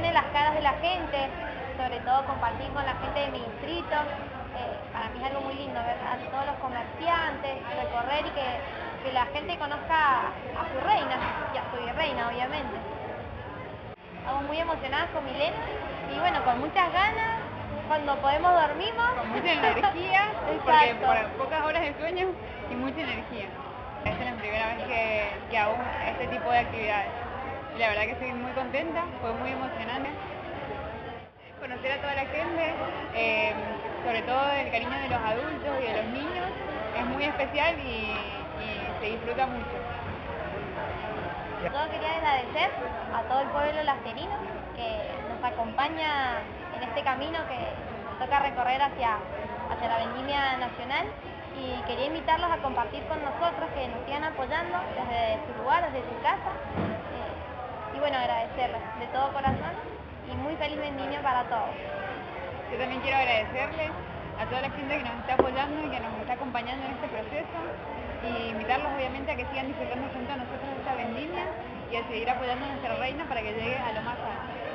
emociones las caras de la gente, sobre todo compartir con la gente de mi distrito. Para mí es algo muy lindo ver a todos los comerciantes, recorrer y que la gente conozca a su reina y a su virreina, obviamente. Estamos muy emocionadas con Milena y bueno, con muchas ganas. Cuando podemos dormimos. Con mucha energía, porque por pocas horas de sueño y mucha energía. Esta es la primera vez que hago este tipo de actividades. Y la verdad que estoy muy contenta, fue muy emocionante. Conocer a toda la gente, sobre todo el cariño de los adultos y de los niños, es muy especial y se disfruta mucho. Yo quería agradecer a todo el pueblo lasterino que nos acompaña en este camino que nos toca recorrer hacia la vendimia nacional, y quería invitarlos a compartir con nosotros, que nos sigan apoyando desde su lugar, desde su casa, y bueno, agradecerles de todo corazón y muy feliz vendimia para todos. Yo también quiero agradecerles a toda la gente que nos está apoyando y que nos está acompañando en este proceso, y invitarlos obviamente a que sigan disfrutando junto a nosotros de esta vendimia y a seguir apoyando a nuestra reina para que llegue a lo más alto.